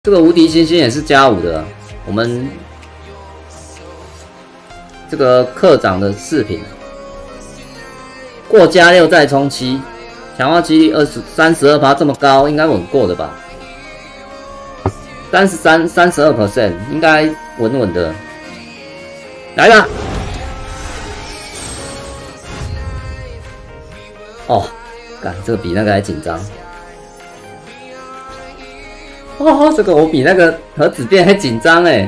这个无敌星星也是+5的、啊，我们这个课长的饰品过+6再冲7，强化几率32%这么高，应该稳过的吧？32%应该稳稳的。来了，哦，干这个比那个还紧张。 哦，这个我比那个核子变还紧张哎，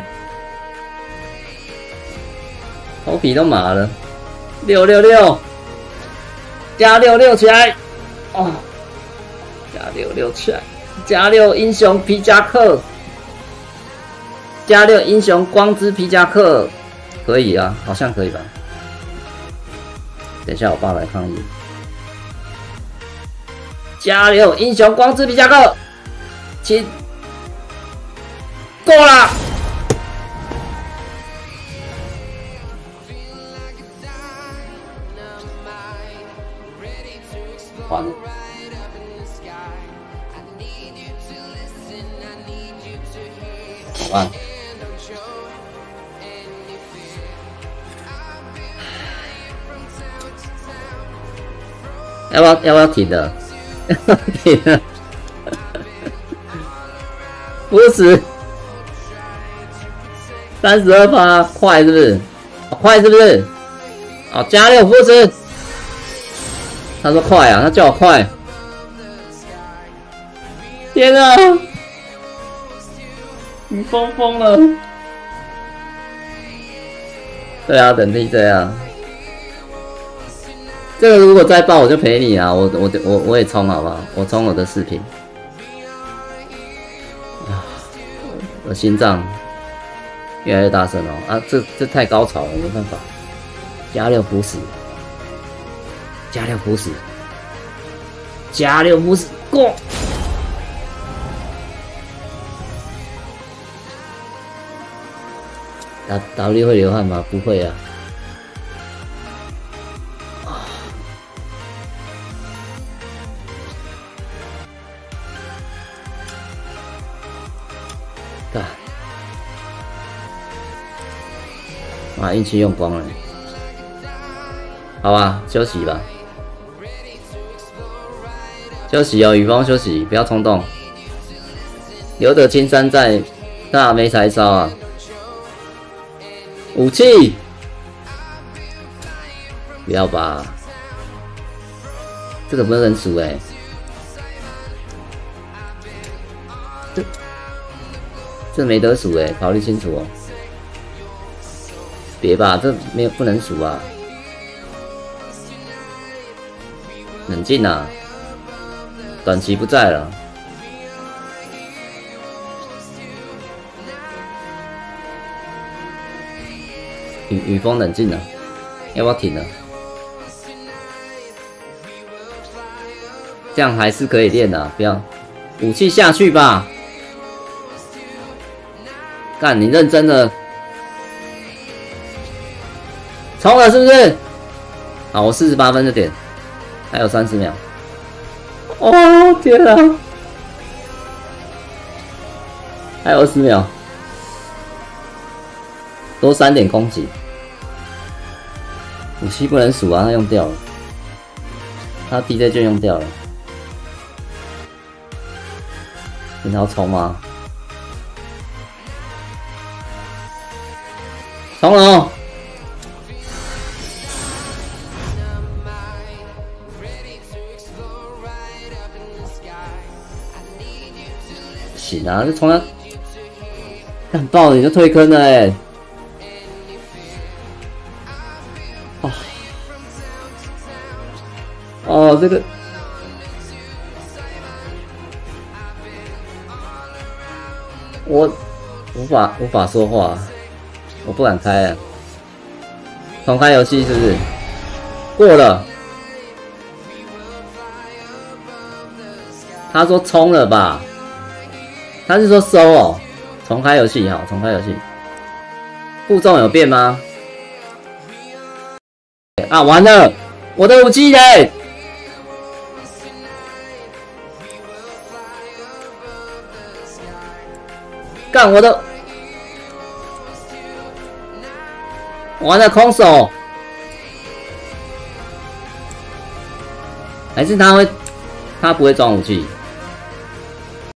头皮都麻了。666，加66起来，哦，加66起来，加6英雄皮夹克，加6英雄光之皮夹克，可以啊，好像可以吧？等一下我爸来抗议。加6英雄光之皮夹克，请。 够了！完了，完了，要不要停的？停了，不死。 32%，快是不是？快是不是？好，加6扶持。他说快啊，他叫我快。天啊！你疯了。对啊，等 TJ 啊。这个如果再爆，我就陪你啊！我也冲好不好？我冲我的视频。我心脏。 越来越大声哦！啊，这太高潮了，没办法。加6扶死，加6扶死，加6扶死，过！W 会流汗吗？不会啊。干。 啊，运气用光了，好吧，休息吧，休息哦，雨峰休息，不要冲动，留得青山在，那没柴烧啊。武器，不要吧，这个不能输哎，这没得数哎，考虑清楚哦。 别吧，这没有不能数啊！冷静啊，短期不在了。雨峰冷静了，要不要停了？这样还是可以练的、啊，不要武器下去吧。干，你认真的。 冲了是不是？好，我48分的点，还有30秒。哦天啊！还有20秒，多3点攻击。武器不能数啊，他用掉了，他 DJ 就用掉了。你要冲吗？冲了哦！ 行啊，就冲他，干爆了你就退坑了哎、欸！哦，这个我无法说话，我不敢开啊！重开游戏是不是？过了。他说冲了吧？他是说收哦。重开游戏，好，重开游戏。步骤有变吗？啊，完了，我的武器嘞！ 干我的！我的空手，还是他不会装武器？